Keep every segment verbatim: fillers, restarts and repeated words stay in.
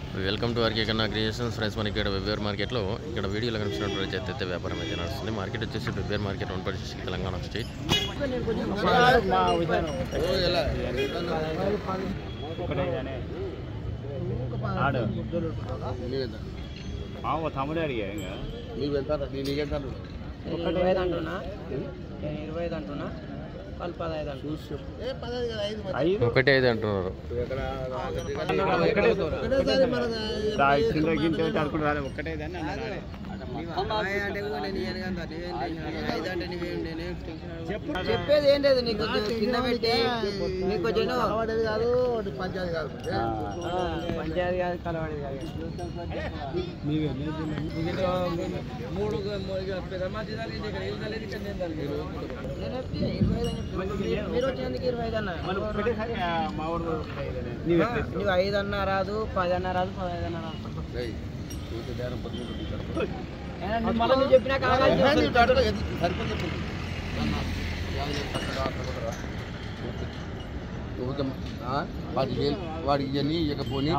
Welcome to RK Kanna creations friends. మనకి ఇక్కడ వెబ్బేర్ మార్కెట్లో ఇక్కడ వీడియోలో కనిపిస్తున్నటువంటి అయితే వ్యాపారం అయితే నడుస్తుంది. మార్కెట్ వచ్చేసి వెబ్బేర్ మార్కెట్ వన్ పరిస్థితి తెలంగాణ స్టేట్. తమ్ముడే అడిగా ఇరవై ఐదు అంటున్నా ఒకటే ఐదు అంటున్నారు. చెప్పేది ఏం లేదు నీకు కింద పెట్టి నీకు కలవాడేది కాదు పంచాయతీ కాదు పంచాయతీ కాదు కలవాడేది కాదు మూడు మీరు వచ్చినందుకు ఇరవై ఐదు అన్న నువ్వు ఐదు అన్న రాదు పది అన్న రాదు పదహైదు అన్న రాదు చెప్పినా వాడికి ఇవన్నీ ఇవ్వకపోయి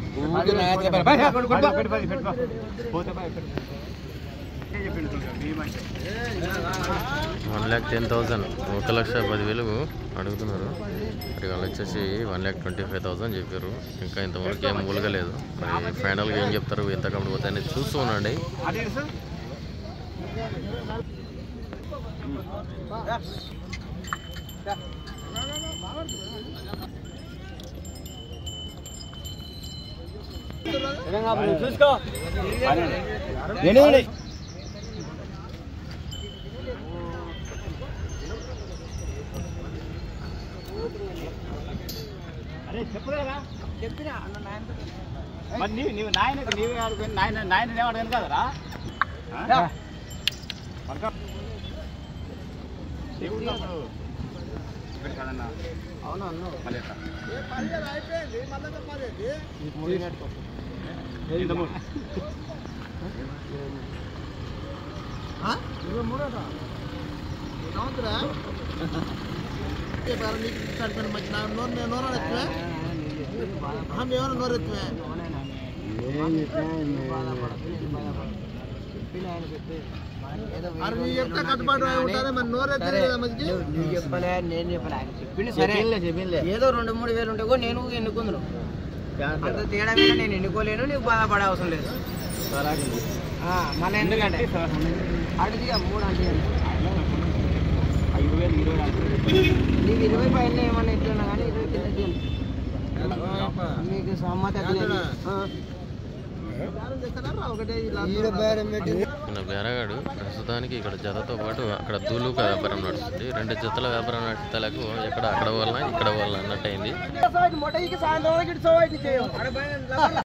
వన్ ల్యాక్ టెన్ థౌసండ్ ఒక లక్ష పదివేలు అడుగుతున్నారు. మరి వాళ్ళు వచ్చేసి one lakh twenty five thousand చెప్పారు. ఇంకా ఇంతవరకు ఏం మూలగలేదు. మరి ఫైనల్గా ఏం చెప్తారు, ఎంత కమిటీ పోతే అనేది చూస్తూ ఉండండి. చూసుకో అరే చెప్పలేదా చెప్పినా మరి నీవు నీవు నాయన నీవే ఆడుకొని నాయన నాయన ఏమడగాను కదరా కదన్నా అవును అన్న ఇరవై మూడు సంవత్సరా చెప్పలే నేను చెప్పలే చెప్పింది సరే ఏదో రెండు మూడు వేలు ఉంటే కూడా నేను ఎన్నుకుందును అంత తేడా మీద నేను ఎన్నుకోలేను, నీకు బాధపడే అవసరం లేదు. మళ్ళీ ఎందుకంటే అడిగి మూడు అంటే నీకు ఇరవై పైన ఏమన్నా ఎట్లున్నా కానీ ఇరవై కింద మీకు సమ్మతి బేరగాడు ప్రస్తుతానికి ఇక్కడ జతతో పాటు అక్కడ దూలుక వ్యాపారం నడుస్తుంది. రెండు జతల వ్యాపారం నడిచేలకు ఎక్కడ అక్కడ వల్ల ఇక్కడ వల్ల అన్నట్టు అయింది.